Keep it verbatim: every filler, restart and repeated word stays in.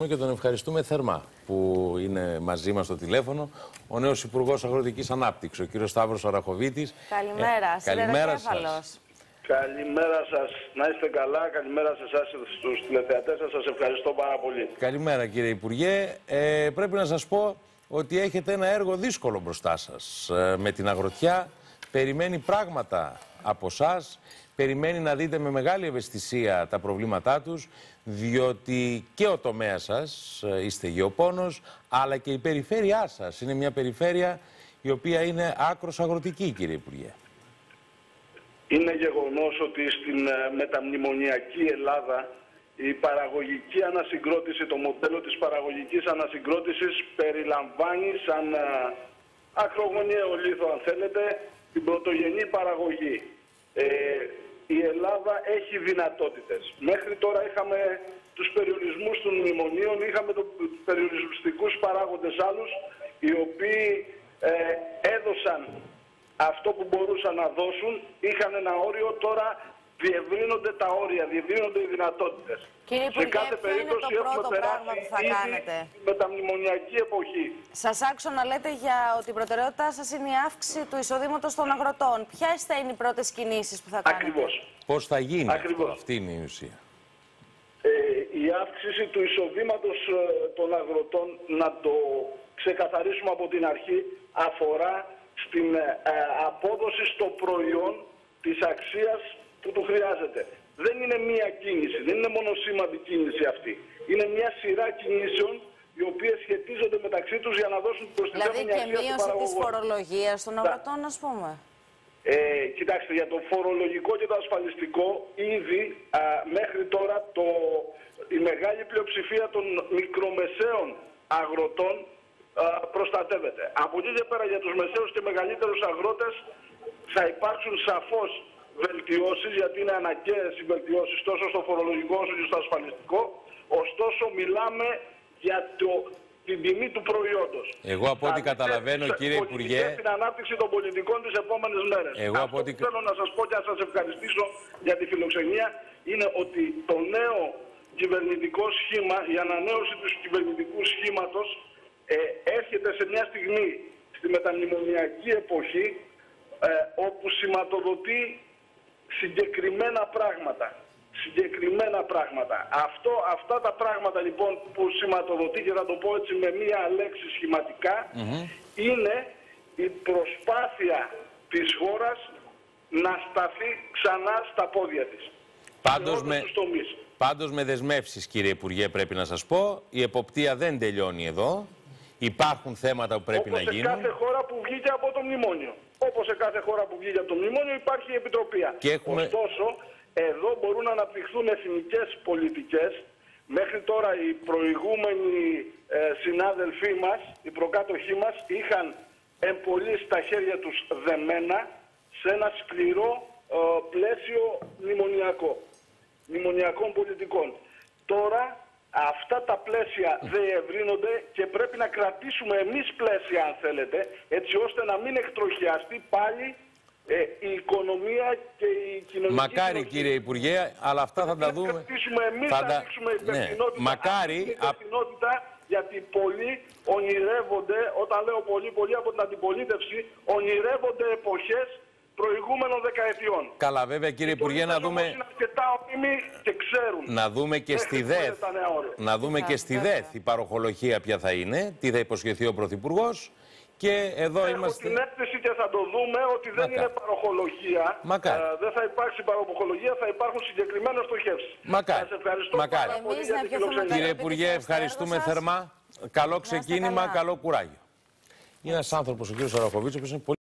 Και τον ευχαριστούμε θερμά που είναι μαζί μας στο τηλέφωνο ο νέος Υπουργός Αγροτικής Ανάπτυξης, ο κύριος Σταύρος Αραχοβίτης. Καλημέρα, ε, καλημέρα σας. Καλημέρα σας, να είστε καλά, καλημέρα σε εσάς, στους τηλεθεατές σας, σας ευχαριστώ πάρα πολύ. Καλημέρα κύριε Υπουργέ, ε, πρέπει να σας πω ότι έχετε ένα έργο δύσκολο μπροστά σας. Ε, με την αγροτιά περιμένει πράγματα από εσάς, περιμένει να δείτε με μεγάλη ευαισθησία τα προβλήματά τους, διότι και ο τομέας σας, είστε γεωπόνος, αλλά και η περιφέρειά σας είναι μια περιφέρεια η οποία είναι άκρως αγροτική, κύριε Υπουργέ. Είναι γεγονός ότι στην μεταμνημονιακή Ελλάδα η παραγωγική ανασυγκρότηση, το μοντέλο της παραγωγικής ανασυγκρότησης περιλαμβάνει σαν ακρογωνιαίο λίθο, αν θέλετε, την πρωτογενή παραγωγή. Ε, η Ελλάδα έχει δυνατότητες. Μέχρι τώρα είχαμε τους περιορισμούς των μνημονίων, είχαμε τους περιοριστικούς παράγοντες άλλους, οι οποίοι ε, έδωσαν αυτό που μπορούσαν να δώσουν, είχαν ένα όριο, τώρα διευρύνονται τα όρια, διευρύνονται οι δυνατότητες. Κύριε Υπουργέ, σε κάθε περίπτωση είναι το έχουμε πρώτο πράγμα που θα κάνετε με τα μνημονιακή εποχή. Σας άκουσα να λέτε για ότι η προτεραιότητά σας είναι η αύξηση του εισοδήματος των αγροτών. Ποιες θα είναι οι πρώτες κινήσεις που θα κάνετε? Ακριβώς. Πώς θα γίνει Ακριβώς. αυτό, αυτή είναι η ουσία. Ε, η αύξηση του εισοδήματος ε, των αγροτών, να το ξεκαθαρίσουμε από την αρχή, αφορά στην ε, απόδοση στο προϊόν της αξίας που του χρειάζεται. Δεν είναι μία κίνηση, δεν είναι μονοσήμαντη κίνηση αυτή. Είναι μια σειρά κινήσεων οι οποίες σχετίζονται μεταξύ τους για να δώσουν προστιθέμενη αξία Δηλαδή και στον μείωση της παραγωγό. φορολογίας των αγροτών, ας πούμε. Ε, κοιτάξτε, για το φορολογικό και το ασφαλιστικό, ήδη α, μέχρι τώρα το, η μεγάλη πλειοψηφία των μικρομεσαίων αγροτών α, προστατεύεται. Από εκεί και πέρα για τους μεσαίους και μεγαλύτερους αγρότες θα υπάρξουν σαφώς βελτιώσεις, γιατί είναι αναγκαίες οι βελτιώσεις τόσο στο φορολογικό όσο και στο ασφαλιστικό. Ωστόσο μιλάμε για το, την τιμή του προϊόντος. Εγώ από ό,τι καταλαβαίνω, κύριε Υπουργέ, την ανάπτυξη των πολιτικών τις επόμενες μέρες. Εγώ Αυτό από ό,τι... που θέλω να σας πω και να σας ευχαριστήσω για τη φιλοξενία είναι ότι το νέο κυβερνητικό σχήμα, η ανανέωση του κυβερνητικού σχήματος ε, έρχεται σε μια στιγμή στη μεταμνημονιακή εποχή ε, όπου σηματοδοτεί συγκεκριμένα πράγματα. Συγκεκριμένα πράγματα. Αυτό, αυτά τα πράγματα λοιπόν που σηματοδοτεί, και θα το πω έτσι με μία λέξη σχηματικά, mm-hmm. είναι η προσπάθεια της χώρας να σταθεί ξανά στα πόδια της. Πάντως με, πάντως με δεσμεύσεις, κύριε Υπουργέ, πρέπει να σας πω, η εποπτεία δεν τελειώνει εδώ. Υπάρχουν θέματα που πρέπει όπως να γίνουν. Όπως σε κάθε χώρα που βγήκε από το μνημόνιο. Όπως σε κάθε χώρα που βγήκε από το μνημόνιο υπάρχει η επιτροπία. Και έχουμε... Ωστόσο, εδώ μπορούν να αναπτυχθούν εθνικές πολιτικές. Μέχρι τώρα οι προηγούμενοι ε, συνάδελφοί μας, οι προκάτοχοί μας, είχαν εμπολίσει στα χέρια τους δεμένα σε ένα σκληρό ε, πλαίσιο μνημονιακό, μνημονιακών πολιτικών. Τώρα αυτά τα πλαίσια διευρύνονται και πρέπει να κρατήσουμε εμείς πλαίσια, αν θέλετε, έτσι ώστε να μην εκτροχιαστεί πάλι ε, η οικονομία και η κοινωνική... Μακάρι, κοινωνική. Κύριε Υπουργέ, αλλά αυτά θα τα δούμε. Να κρατήσουμε εμείς, θα να τα... δείξουμε υπευθυνότητα. Ναι. Μακάρι... υπευθυνότητα, γιατί πολλοί ονειρεύονται, όταν λέω πολλοί, πολλοί από την αντιπολίτευση, ονειρεύονται εποχές προηγούμενων δεκαετιών. Καλά, βέβαια, κύριε Υπουργέ, να δούμε... Είναι αρκετά όριμοι και ξέρουν. Να δούμε και στη ΔΕΘ, να δούμε και στη ΔΕΘ η παροχολογία ποια θα είναι, τι θα υποσχεθεί ο Πρωθυπουργός. Και εδώ Έχω είμαστε... την αίσθηση και θα το δούμε ότι δεν Μακάρι. είναι παροχολογία. Μακάρι. Ε, δεν θα υπάρξει παροχολογία, θα υπάρχουν συγκεκριμένες στοχεύσεις. Μακάρι. Σας ευχαριστώ Μακάρι. πάρα πολύ για την φιλοξενία. Κύριε Υπουργέ, ευχαριστούμε θερμά. Καλό ξεκίνημα, καλό κουράγιο. Είναι ένας άνθρωπος, ο κύριος Αραχοβίτης, ο οποίος είναι πολύ